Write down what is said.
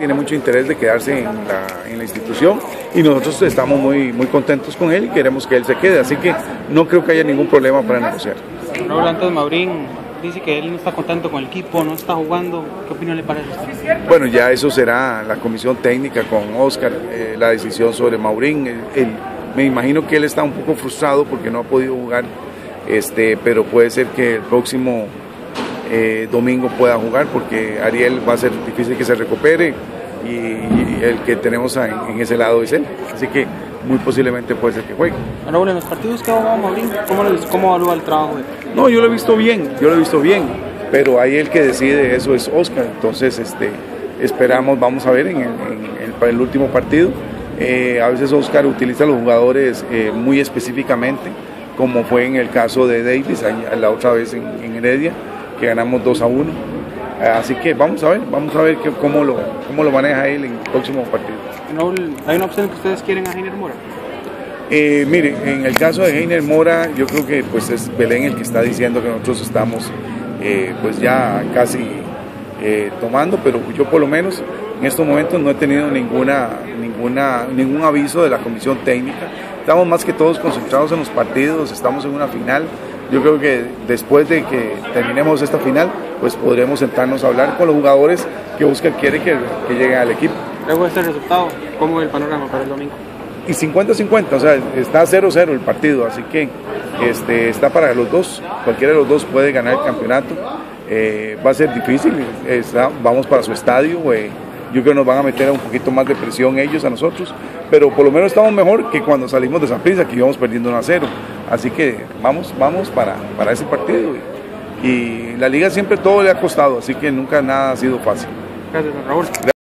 Tiene mucho interés de quedarse en la institución y nosotros estamos muy contentos con él y queremos que él se quede, así que no creo que haya ningún problema para negociar. Raúl, antes Maurín dice que él no está contento con el equipo, no está jugando. ¿Qué opinión le parece a usted? Bueno, ya eso será la comisión técnica con Oscar, la decisión sobre Maurín. Me imagino que él está un poco frustrado porque no ha podido jugar, pero puede ser que el próximo domingo pueda jugar porque Ariel va a ser difícil que se recupere y el que tenemos en ese lado es él, así que muy posiblemente puede ser que juegue. Raúl, en los partidos que ha jugado Maurín, ¿cómo evalúa el trabajo? No, yo lo he visto bien, pero ahí el que decide eso es Oscar, entonces esperamos, vamos a ver en el último partido. A veces Oscar utiliza a los jugadores muy específicamente, como fue en el caso de Davis, la otra vez en Heredia, que ganamos 2-1. Así que vamos a ver cómo lo maneja él en el próximo partido. Raúl, ¿hay una opción que ustedes quieren a Heiner Mora? Mire, en el caso de Heiner Mora, yo creo que pues es Belén el que está diciendo que nosotros estamos pues ya casi tomando, pero yo por lo menos en estos momentos no he tenido ningún aviso de la comisión técnica. Estamos más que todos concentrados en los partidos, estamos en una final. Yo creo que después de que terminemos esta final, pues podremos sentarnos a hablar con los jugadores que Oscar quiere que lleguen al equipo. Luego de este resultado, ¿cómo es el panorama para el domingo? Y 50-50, o sea, está 0-0 el partido, así que está para los dos, cualquiera de los dos puede ganar el campeonato. Va a ser difícil, vamos para su estadio, yo creo que nos van a meter un poquito más de presión ellos a nosotros, pero por lo menos estamos mejor que cuando salimos de Saprissa, que íbamos perdiendo 1-0, así que vamos para ese partido y la liga siempre todo le ha costado, así que nunca nada ha sido fácil. Gracias, Raúl.